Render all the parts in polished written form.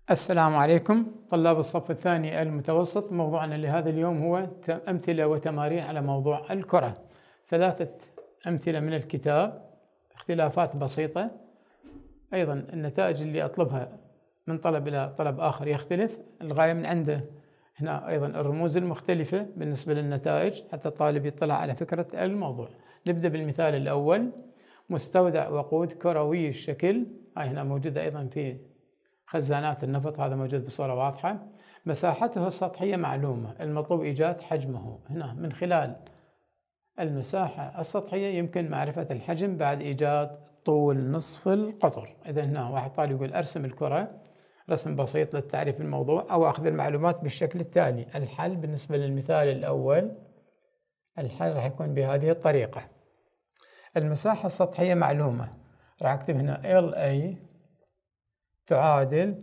السلام عليكم طلاب الصف الثاني المتوسط. موضوعنا لهذا اليوم هو أمثلة وتمارين على موضوع الكرة. 3 أمثلة من الكتاب، اختلافات بسيطة. أيضا النتائج اللي أطلبها من طلب إلى طلب آخر يختلف، الغاية من عنده هنا أيضا الرموز المختلفة بالنسبة للنتائج حتى الطالب يطلع على فكرة الموضوع. نبدأ بالمثال الأول: مستودع وقود كروي الشكل، هاي هنا موجودة أيضا في خزانات النفط، هذا موجود بصورة واضحة. مساحته السطحية معلومة، المطلوب إيجاد حجمه. هنا من خلال المساحة السطحية يمكن معرفة الحجم بعد إيجاد طول نصف القطر. إذا هنا واحد طالب يقول أرسم الكرة رسم بسيط للتعريف الموضوع أو أخذ المعلومات بالشكل التالي. الحل بالنسبة للمثال الأول، الحل راح يكون بهذه الطريقة: المساحة السطحية معلومة، راح أكتب هنا LA تعادل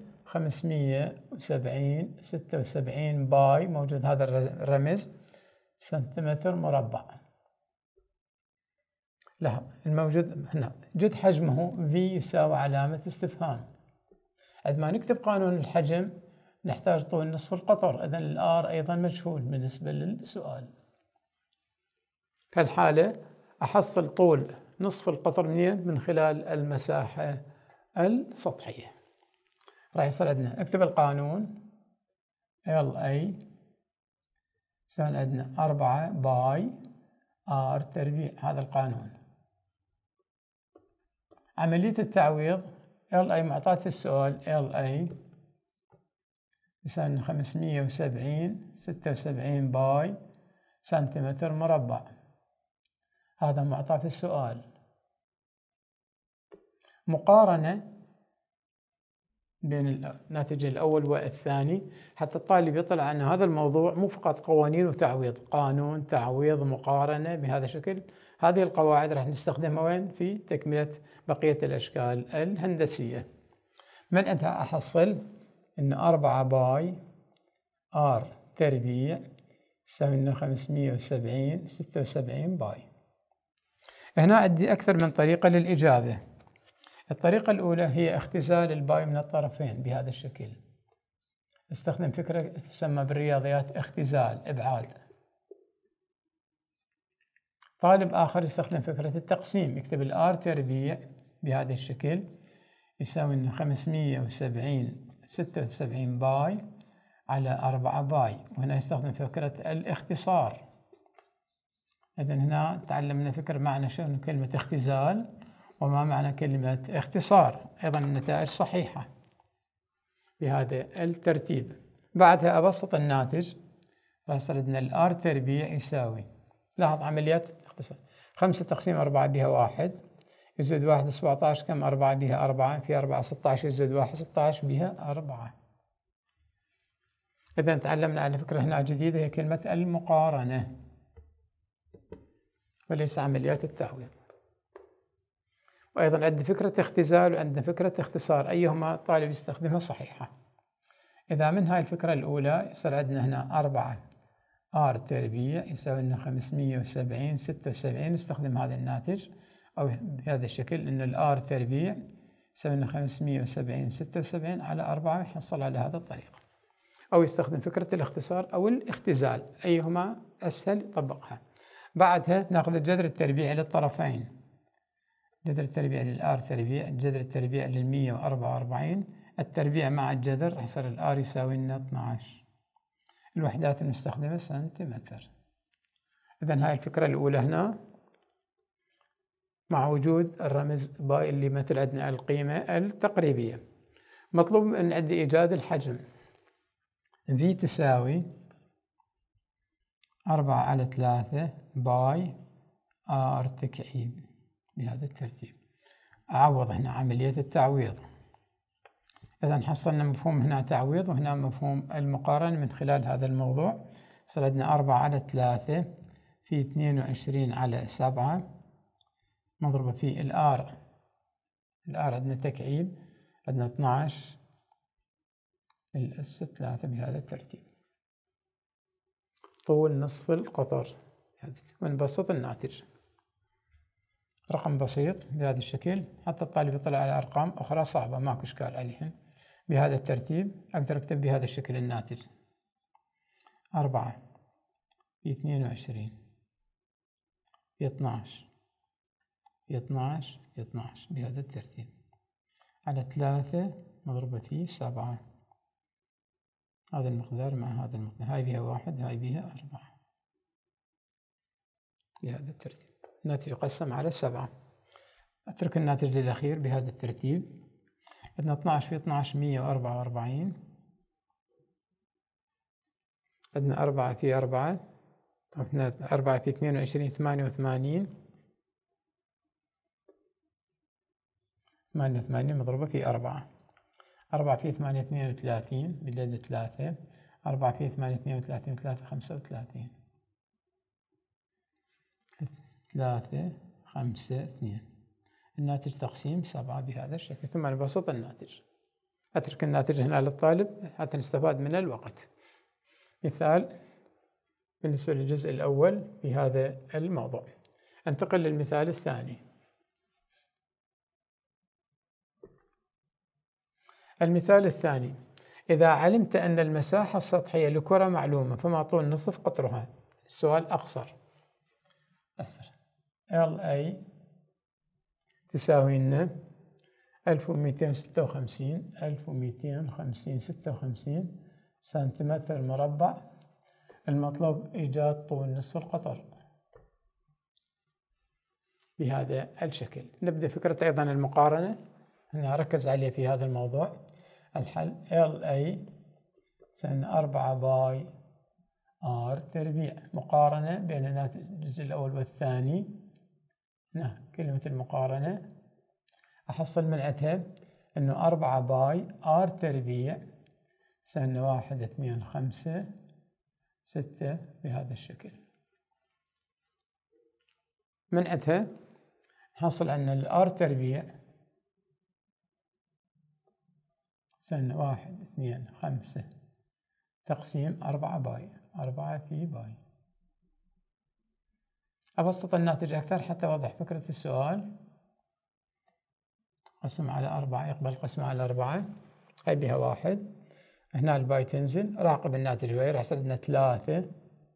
576 باي، موجود هذا الرمز، سنتيمتر مربع. لاحظ الموجود هنا جد حجمه V يساوي علامة استفهام. عندما نكتب قانون الحجم نحتاج طول نصف القطر، إذن الR أيضا مجهول بالنسبة للسؤال. في الحالة أحصل طول نصف القطر من خلال المساحة السطحية. راح يصير عندنا اكتب القانون LA يساوي عندنا 4 باي R تربيع، هذا القانون. عملية التعويض LA معطاة في السؤال LA يساوي 576 باي سنتيمتر مربع، هذا معطى في السؤال. مقارنة بين الناتج الأول والثاني حتى الطالب يطلع أن هذا الموضوع مو فقط قوانين وتعويض، قانون تعويض مقارنة بهذا الشكل. هذه القواعد راح نستخدمها وين؟ في تكملة بقية الأشكال الهندسية. من عندها أحصل أن 4 باي R تربيع يساوي لنا 576 باي. هنا عندي أكثر من طريقة للإجابة. الطريقة الأولى هي اختزال الباي من الطرفين بهذا الشكل. استخدم فكرة تسمى بالرياضيات اختزال إبعاد. طالب آخر يستخدم فكرة التقسيم، يكتب الآر تربيع بهذا الشكل يساوي لنا 576 باي على 4 باي، وهنا يستخدم فكرة الاختصار. إذن هنا تعلمنا فكرة معنى شنو كلمة اختزال وما معنى كلمة اختصار. أيضا النتائج صحيحة بهذا الترتيب. بعدها أبسط الناتج، راح يصير عندنا الآر تربيع يساوي، لاحظ عمليات اختصار، 5 تقسيم 4 بها 1 يزيد 1 17 كم 4 بها 4 في 4 16 يزيد 1 16 بها 4. إذا تعلمنا على فكرة هنا جديدة هي كلمة المقارنة وليس عمليات التعويض. وأيضا عندنا فكرة اختزال وعندنا فكرة اختصار، أيهما الطالب يستخدمها صحيحة. إذا من هاي الفكرة الأولى يصير عندنا هنا 4 R تربيع يساوي لنا 576 نستخدم هذا الناتج أو بهذا الشكل، إن الآر تربيع يساوي لنا 576 على 4 يحصل على هذا الطريقة. أو يستخدم فكرة الاختصار أو الاختزال، أيهما أسهل يطبقها. بعدها ناخذ الجذر التربيعي للطرفين، جذر التربيع للآر تربيع، الجذر التربيع لل144، التربيع مع الجذر راح يصير الآر يساوي لنا 12. الوحدات المستخدمة سنتيمتر. إذن هاي الفكرة الأولى هنا مع وجود الرمز باي اللي مثل عندنا القيمة التقريبية. مطلوب من عندي إيجاد الحجم. V تساوي 4 على 3 باي R تكعيب بهذا الترتيب. أعوض هنا عملية التعويض. إذا حصلنا مفهوم هنا تعويض وهنا مفهوم المقارنة من خلال هذا الموضوع. صار عندنا 4 على 3 في 22 على 7 مضروبة في الآر عندنا تكعيب، عندنا 12 الأس 3 بهذا الترتيب. طول نصف القطر ونبسط الناتج. رقم بسيط بهذا الشكل، حتى الطالب يطلع على أرقام أخرى صعبة ماكو إشكال عليهم. بهذا الترتيب أقدر أكتب بهذا الشكل الناتج: 4 في 22 في 12 في 12 في 12 بهذا الترتيب، على 3 مضروبة في 7. هذا المقدار مع هذا المقدار، هاي بها 1 هاي بها 4 بهذا الترتيب. الناتج يقسم على 7. أترك الناتج للأخير بهذا الترتيب. عندنا 12 في 12 144، عندنا 4 في 4 4 في 22 88 مضروبة في 4. 4 في 8 32 باليد 3. 4 في 8 32 3 35 3 5 2. الناتج تقسيم 7 بهذا الشكل. ثم نبسط الناتج. أترك الناتج هنا للطالب حتى نستفاد من الوقت. مثال بالنسبة للجزء الأول في هذا الموضوع. انتقل للمثال الثاني. المثال الثاني: إذا علمت أن المساحة السطحية لكرة معلومة فمعطون نصف قطرها. السؤال أقصر. LA تساوي لنا 1256 سنتيمتر مربع. المطلوب إيجاد طول نصف القطر بهذا الشكل. نبدأ فكرة أيضا المقارنة، هنا ركز عليه في هذا الموضوع. الحل: LA تساوي 4 باي R تربيع. مقارنة بين الجزء الأول والثاني. هنا كلمة المقارنة أحصل منعتها إنه 4 باي R تربيع تساوي 1 2 5 6 بهذا الشكل. منعتها نحصل أن الآر تربيع تساوي 1 2 5 تقسيم 4 باي، 4 في باي. أبسط الناتج أكثر حتى أوضح فكرة السؤال. قسم على 4 يقبل قسم على 4، هاي بها 1. هنا الباي تنزل، راقب الناتج وغير. يحصل لنا 3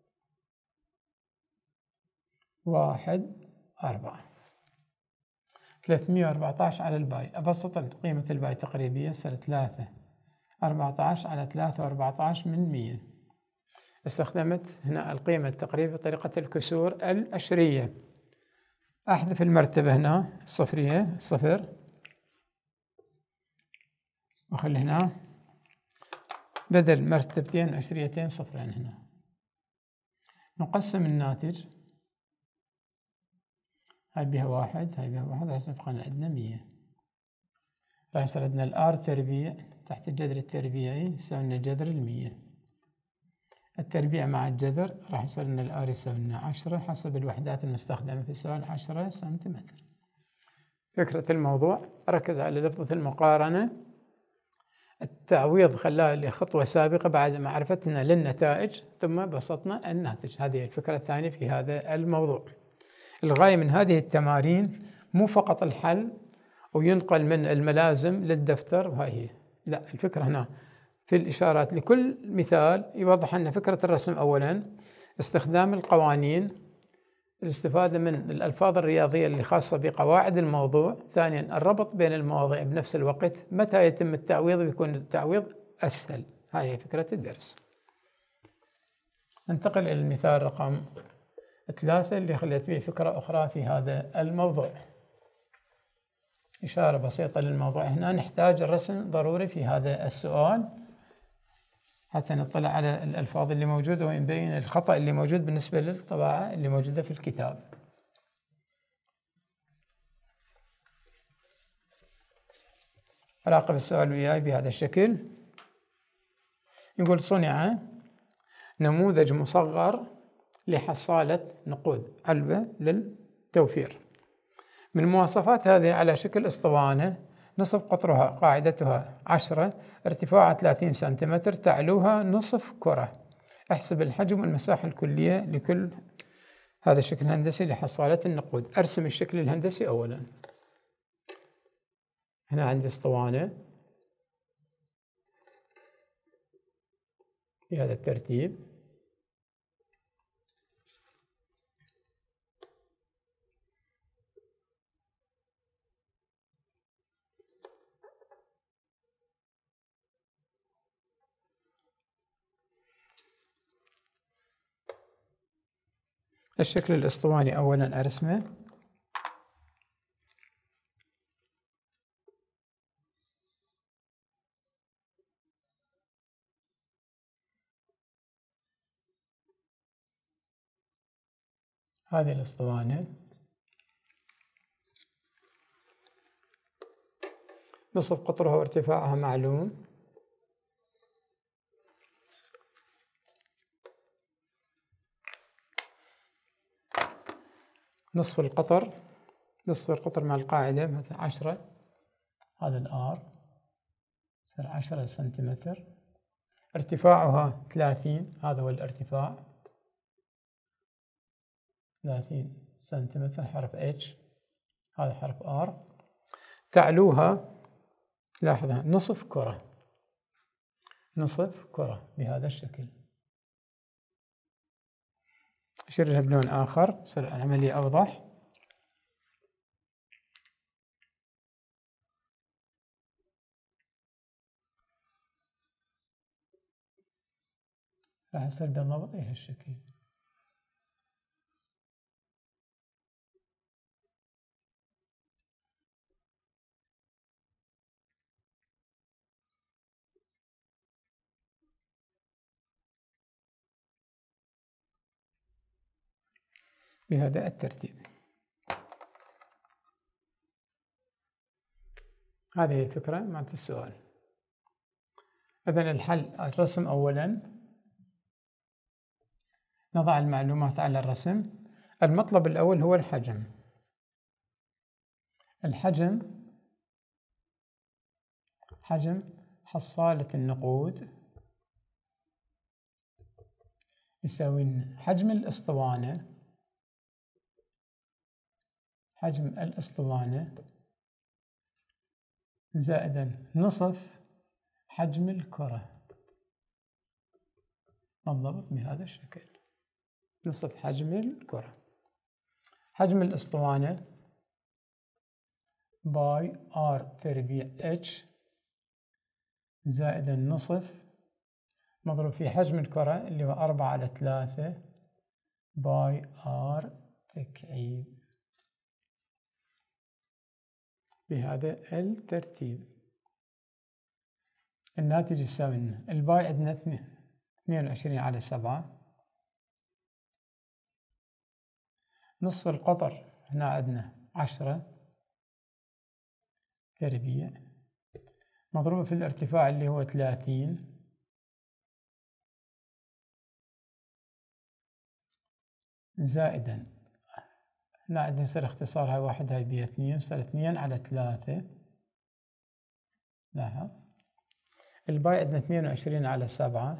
1 4 314 على الباي. أبسط قيمة الباي تقريبية صار 3 14 على 3 14 من 100. استخدمت هنا القيمة التقريبية بطريقة الكسور الأشرية. أحذف المرتبة هنا الصفرية 0 وأخلي هنا بدل مرتبتين أشريتين صفرين. هنا نقسم الناتج، هاي بها 1 هاي بها 1 راح يبقى عندنا 100. راح يصير عندنا الآر تربيع تحت الجذر التربيعي يساوي لنا جذر 100. التربيع مع الجذر راح يصير لنا الآر يساوي لنا 10 حسب الوحدات المستخدمة في السؤال 10 سنتيمتر. فكرة الموضوع ركز على لفظة المقارنة. التعويض خلاه لخطوة سابقة بعد معرفتنا للنتائج ثم بسطنا الناتج. هذه الفكرة الثانية في هذا الموضوع. الغاية من هذه التمارين مو فقط الحل وينقل من الملازم للدفتر وهي هي، لا، الفكرة هنا في الإشارات لكل مثال يوضح لنا فكرة الرسم أولا، استخدام القوانين، الاستفادة من الألفاظ الرياضية اللي خاصة بقواعد الموضوع، ثانيا الربط بين المواضيع بنفس الوقت، متى يتم التعويض ويكون التعويض أسهل. هاي فكرة الدرس. ننتقل إلى المثال رقم 3 اللي خليت به فكرة أخرى في هذا الموضوع. إشارة بسيطة للموضوع. هنا نحتاج الرسم ضروري في هذا السؤال حتى نطلع على الألفاظ اللي موجودة ونبين الخطأ اللي موجود بالنسبة للطباعة اللي موجودة في الكتاب. راقب السؤال وياي بهذا الشكل. يقول: صنع نموذج مصغر لحصالة نقود علبة للتوفير. من المواصفات هذه على شكل اسطوانة، نصف قطرها قاعدتها 10، ارتفاعها 30 سنتيمتر، تعلوها نصف كرة. احسب الحجم والمساحة الكلية لكل هذا الشكل الهندسي لحصالة النقود. أرسم الشكل الهندسي أولا. هنا عندي اسطوانة بهذا الترتيب. الشكل الأسطواني أولا أرسمه، هذه الأسطوانة نصف قطرها وارتفاعها معلوم، نصف القطر مع القاعدة مثلا 10، هذا الآر يصير 10 سنتيمتر، ارتفاعها 30، هذا هو الارتفاع 30 سنتيمتر، حرف اتش، هذا حرف ار. تعلوها لاحظها نصف كرة بهذا الشكل. أشرها بلون آخر يصير العملية أوضح. راح يصير بالضبط بهالشكل. بهذا الترتيب. هذه الفكرة معنات السؤال. إذن الحل الرسم أولا، نضع المعلومات على الرسم. المطلب الأول هو الحجم. حجم حصالة النقود يساوي حجم الأسطوانة زائدا نصف حجم الكرة، بالضبط بهذا الشكل، نصف حجم الكرة. حجم الأسطوانة باي ار تربيع اتش زائدا نصف مضروب في حجم الكرة اللي هو 4/3 باي ار تكعيب، بهذا الترتيب. الناتج يساوي الباي عندنا 22/7، نصف القطر هنا عندنا 10 تربيع مضروبة في الارتفاع اللي هو 30 زائدا هنا عندنا يصير اختصار هاي 1 هاي بها 2، يصير 2/3. لاحظ الباي عندنا 22/7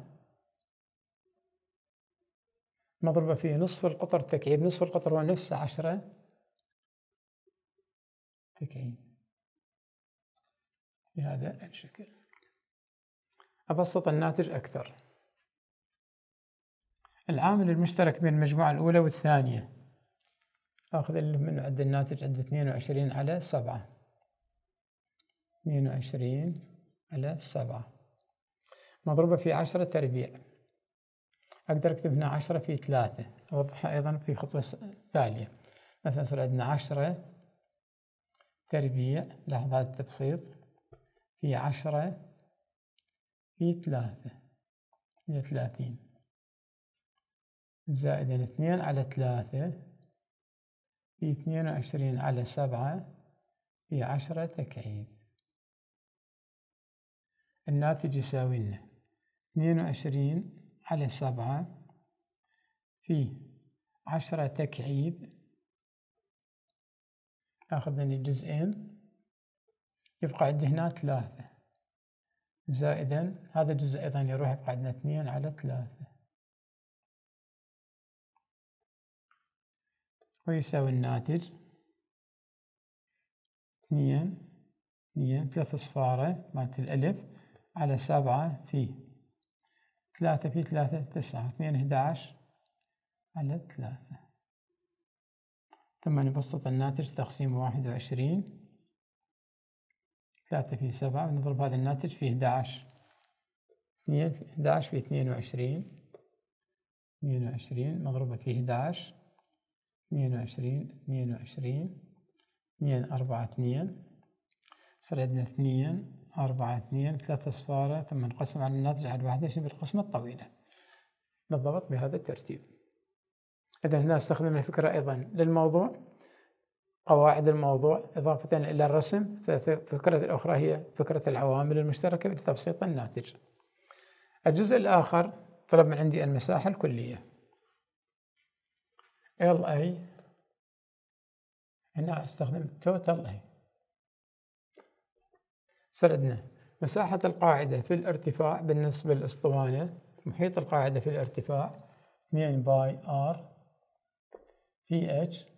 مضروبة في نصف القطر تكعيب، نصف القطر هو نفسه 10 تكعيب بهذا الشكل. أبسط الناتج أكثر. العامل المشترك بين المجموعة الأولى والثانية، أخذ اللي من عند الناتج عند 22/7، 22/7 مضروبة في 10 تربيع. أقدر أكتب هنا 10 في 3، أوضحها أيضا في خطوة ثانية. مثلا يصير عندنا 10 تربيع، لاحظ هذا التبسيط، في 10 في 3 هي 30 زائدا 2/3 في 22/7 في 10 تكعيب. الناتج يساوي لنا 22/7 في 10 تكعيب، آخذ مني جزئين يبقى عندي هنا 3 زائدا هذا الجزء أيضا يروح يبقى عندنا 2/3 ويساوي الناتج 2 3 صفارة مالت الألف على 7 في 3 في 3 9 2 11 على 3. ثم نبسط الناتج تقسيم 21. 3 في 7 نضرب هذا الناتج في 11. 11 في 22. 22 مضروبة في 11. 22 22 2 4 2 صار عندنا 2 4 2 3 صفارة، ثم نقسم على الناتج على 21 بالقسمة الطويلة. بالضبط بهذا الترتيب. إذا هنا استخدمنا فكرة أيضا للموضوع، قواعد الموضوع إضافة إلى الرسم. فالفكرة الأخرى هي فكرة العوامل المشتركة لتبسيط الناتج. الجزء الآخر طلب من عندي المساحة الكلية LA. هنا استخدم total A. صار عندنا مساحة القاعدة في الارتفاع بالنسبة للأسطوانة، محيط القاعدة في الارتفاع 2 باي R في H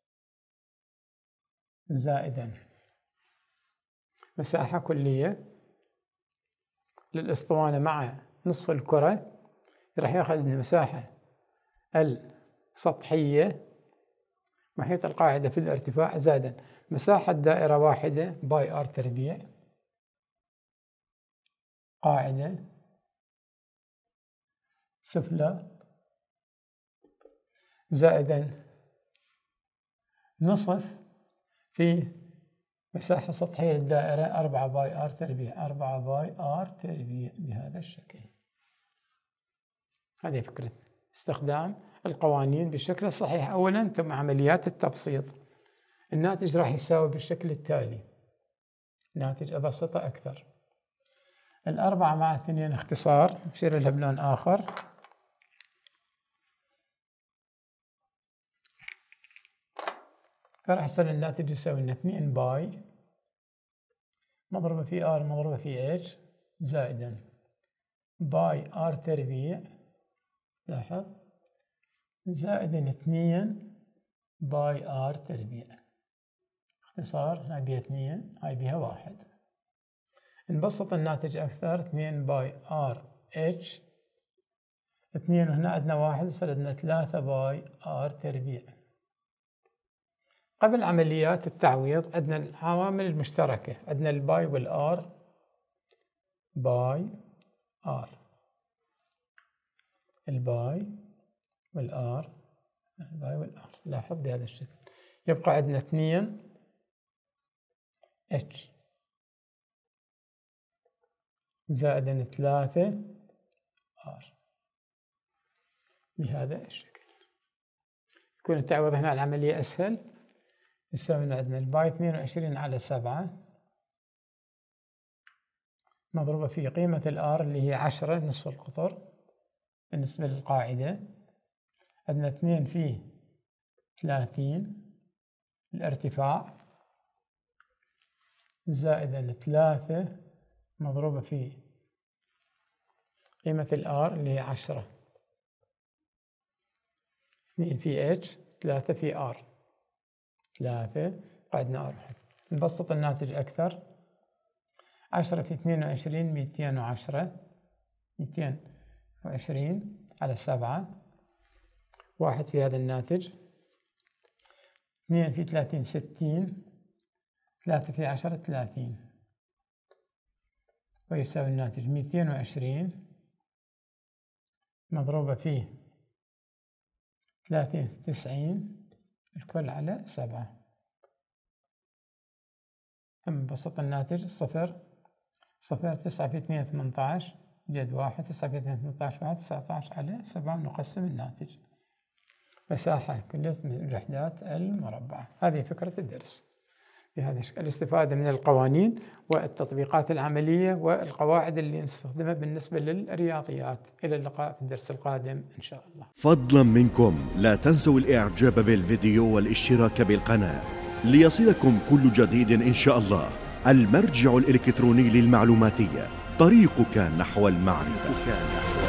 زائدا مساحة كلية للأسطوانة مع نصف الكرة، راح ياخذ المساحة السطحية محيط القاعدة في الارتفاع زائدا مساحة دائرة واحدة باي R تربيع قاعدة سفلى زائدا نصف في مساحة سطحية للدائرة 4 باي R تربيع 4 باي R تربيع بهذا الشكل. هذه فكرة استخدام القوانين بالشكل الصحيح أولا، ثم عمليات التبسيط. الناتج راح يساوي بالشكل التالي، ناتج أبسطه أكثر. 4 مع 2 اختصار، أشير لها بلون آخر. فراح يصير الناتج يساوي لنا 2 باي مضروبة في R مضروبة في H زائدا باي R تربيع، لاحظ، زائدا 2 باي R تربيع. اختصار، هاي بيها 2 هاي بيها 1. نبسط الناتج أكثر، 2 باي R H 2 وهنا عندنا 1 يصير عندنا 3 باي R تربيع. قبل عمليات التعويض عندنا العوامل المشتركة، عندنا الباي والآر، باي آر، الباي والآر، الباي والآر. لاحظ بهذا الشكل. يبقى عندنا 2 اتش زائدا 3 آر بهذا الشكل. يكون التعويض هنا العملية أسهل. يساوي عندنا الباي 22 على 7 مضروبة في قيمة الآر اللي هي 10 نصف القطر بالنسبة للقاعدة. عندنا 2 في 30 الارتفاع زائدا 3 مضروبة في قيمة الآر اللي هي 10. 2 في اتش 3 في آر 3 قعدنا أربعة. نبسط الناتج أكثر. 10 في 22 210 220 على 7 1 في هذا الناتج. 2 في 30 60 3 في 10 30 ويساوي الناتج 220 مضروبة في 30 90 الكل على 7. ثم بسط الناتج 0 0 9 في 2 18 جد 1 9 في 2 18 1 19 على 7 نقسم الناتج. مساحة كلية الوحدات المربعة. هذه فكرة الدرس بهذا الشكل. الاستفادة من القوانين والتطبيقات العملية والقواعد اللي نستخدمها بالنسبة للرياضيات. إلى اللقاء في الدرس القادم إن شاء الله. فضلا منكم لا تنسوا الإعجاب بالفيديو والاشتراك بالقناة ليصلكم كل جديد إن شاء الله. المرجع الإلكتروني للمعلوماتية، طريقك نحو المعرفة.